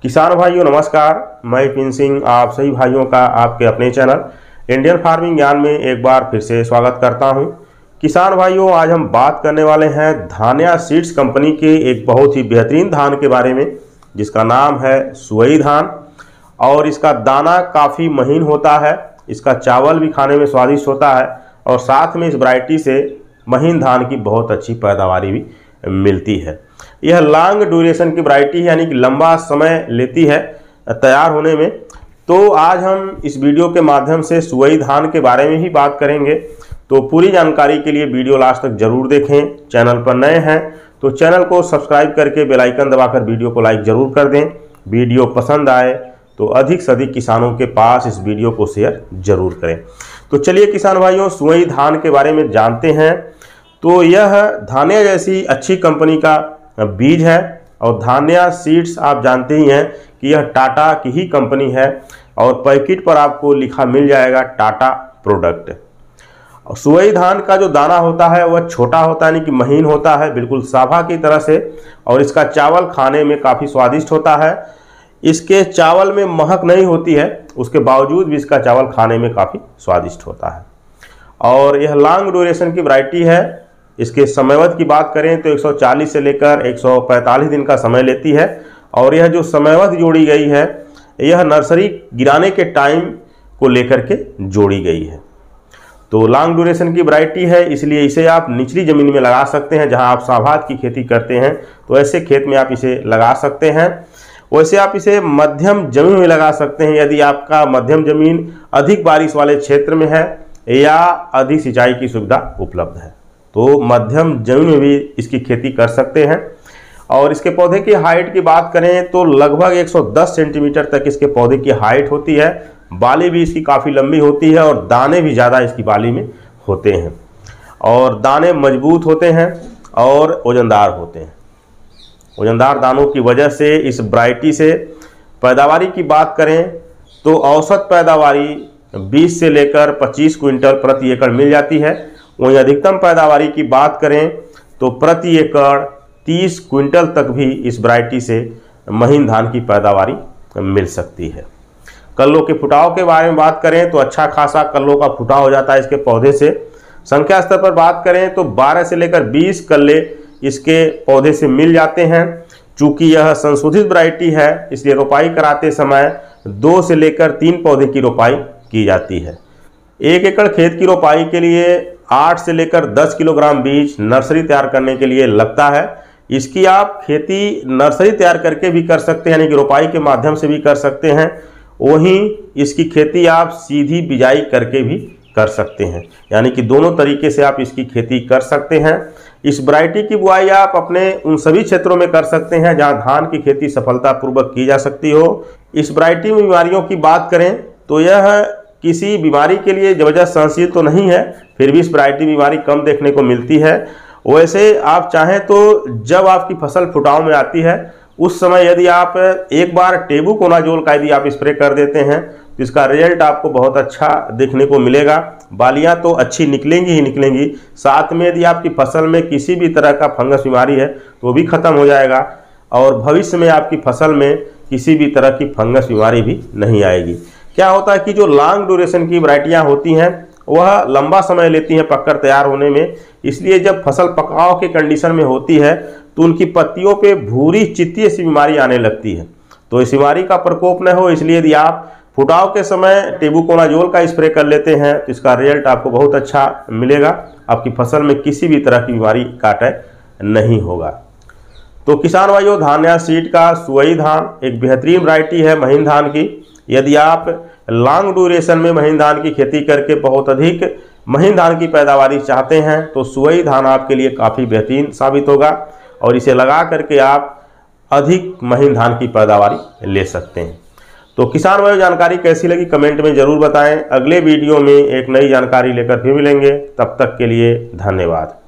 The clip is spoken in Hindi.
किसान भाइयों नमस्कार, मैं विपिन सिंह आप सभी भाइयों का आपके अपने चैनल इंडियन फार्मिंग ज्ञान में एक बार फिर से स्वागत करता हूं। किसान भाइयों, आज हम बात करने वाले हैं धान्या सीड्स कंपनी के एक बहुत ही बेहतरीन धान के बारे में, जिसका नाम है सुवई धान। और इसका दाना काफ़ी महीन होता है, इसका चावल भी खाने में स्वादिष्ट होता है और साथ में इस वैरायटी से महीन धान की बहुत अच्छी पैदावारी भी मिलती है। यह लॉन्ग ड्यूरेशन की वैरायटी है, यानी कि लंबा समय लेती है तैयार होने में। तो आज हम इस वीडियो के माध्यम से सुवई धान के बारे में ही बात करेंगे। तो पूरी जानकारी के लिए वीडियो लास्ट तक जरूर देखें। चैनल पर नए हैं तो चैनल को सब्सक्राइब करके बेल आइकन दबाकर वीडियो को लाइक जरूर कर दें। वीडियो पसंद आए तो अधिक से अधिक किसानों के पास इस वीडियो को शेयर जरूर करें। तो चलिए किसान भाइयों, सुवई धान के बारे में जानते हैं। तो यह धान्या जैसी अच्छी कंपनी का बीज है और धान्या सीड्स आप जानते ही हैं कि यह टाटा की ही कंपनी है और पैकेट पर आपको लिखा मिल जाएगा टाटा प्रोडक्ट। और सुवई धान का जो दाना होता है वह छोटा होता है, यानी कि महीन होता है, बिल्कुल साभा की तरह से। और इसका चावल खाने में काफ़ी स्वादिष्ट होता है। इसके चावल में महक नहीं होती है, उसके बावजूद भी इसका चावल खाने में काफ़ी स्वादिष्ट होता है। और यह लॉन्ग ड्यूरेशन की वैरायटी है। इसके समयवध की बात करें तो 140 से लेकर 145 दिन का समय लेती है। और यह जो समयवध जोड़ी गई है यह नर्सरी गिराने के टाइम को लेकर के जोड़ी गई है। तो लॉन्ग ड्यूरेशन की वैरायटी है, इसलिए इसे आप निचली ज़मीन में लगा सकते हैं। जहां आप साभात की खेती करते हैं तो ऐसे खेत में आप इसे लगा सकते हैं। वैसे आप इसे मध्यम जमीन में लगा सकते हैं यदि आपका मध्यम जमीन अधिक बारिश वाले क्षेत्र में है या अधिक सिंचाई की सुविधा उपलब्ध है, तो मध्यम जमीन में भी इसकी खेती कर सकते हैं। और इसके पौधे की हाइट की बात करें तो लगभग 110 सेंटीमीटर तक इसके पौधे की हाइट होती है। बाली भी इसकी काफ़ी लंबी होती है और दाने भी ज़्यादा इसकी बाली में होते हैं। और दाने मजबूत होते हैं और वजनदार होते हैं। वजनदार दानों की वजह से इस वैरायटी से पैदावारी की बात करें तो औसत पैदावारी 20 से लेकर 25 क्विंटल प्रति एकड़ मिल जाती है। वहीं अधिकतम पैदावारी की बात करें तो प्रति एकड़ 30 क्विंटल तक भी इस वैरायटी से महीन धान की पैदावारी मिल सकती है। कल्लों के फुटाव के बारे में बात करें तो अच्छा खासा कल्लों का फुटाव हो जाता है इसके पौधे से। संख्या स्तर पर बात करें तो 12 से लेकर 20 कल्ले इसके पौधे से मिल जाते हैं। चूँकि यह संशोधित वैरायटी है इसलिए रोपाई कराते समय 2 से लेकर 3 पौधे की रोपाई की जाती है। 1 एकड़ खेत की रोपाई के लिए 8 से लेकर 10 किलोग्राम बीज नर्सरी तैयार करने के लिए लगता है। इसकी आप खेती नर्सरी तैयार करके भी कर सकते हैं, यानी कि रोपाई के माध्यम से भी कर सकते हैं। वहीं इसकी खेती आप सीधी बिजाई करके भी कर सकते हैं, यानी कि दोनों तरीके से आप इसकी खेती कर सकते हैं। इस वैरायटी की बुआई आप अपने उन सभी क्षेत्रों में कर सकते हैं जहां धान की खेती सफलतापूर्वक की जा सकती हो। इस वैरायटी में बीमारियों की बात करें तो यह किसी बीमारी के लिए जबरदस्त सहनशील तो नहीं है, फिर भी इस वैरायटी बीमारी कम देखने को मिलती है। वैसे आप चाहें तो जब आपकी फसल फुटाव में आती है उस समय यदि आप एक बार टेबुकोनाजोल का यदि आप स्प्रे कर देते हैं तो इसका रिजल्ट आपको बहुत अच्छा देखने को मिलेगा। बालियां तो अच्छी निकलेंगी ही निकलेंगी, साथ में यदि आपकी फसल में किसी भी तरह का फंगस बीमारी है तो वो भी खत्म हो जाएगा और भविष्य में आपकी फसल में किसी भी तरह की फंगस बीमारी भी नहीं आएगी। क्या होता है कि जो लॉन्ग ड्यूरेशन की वैरायटियाँ होती हैं वह लंबा समय लेती हैं पककर तैयार होने में, इसलिए जब फसल पकाव के कंडीशन में होती है तो उनकी पत्तियों पे भूरी चित्ती सी बीमारी आने लगती है। तो इस बीमारी का प्रकोप न हो इसलिए यदि आप फुटाव के समय टेबुकोनाजोल का स्प्रे कर लेते हैं तो इसका रिजल्ट आपको बहुत अच्छा मिलेगा। आपकी फसल में किसी भी तरह की बीमारी का अटैक नहीं होगा। तो किसान भाइयों, धान्या सीड का सुवई धान एक बेहतरीन वैरायटी है महीन धान की। यदि आप लॉन्ग ड्यूरेशन में महीन धान की खेती करके बहुत अधिक महीन धान की पैदावारी चाहते हैं तो सुवई धान आपके लिए काफ़ी बेहतरीन साबित होगा और इसे लगा करके आप अधिक महीन धान की पैदावारी ले सकते हैं। तो किसान भाइयों, जानकारी कैसी लगी कमेंट में ज़रूर बताएं। अगले वीडियो में एक नई जानकारी लेकर फिर मिलेंगे, तब तक के लिए धन्यवाद।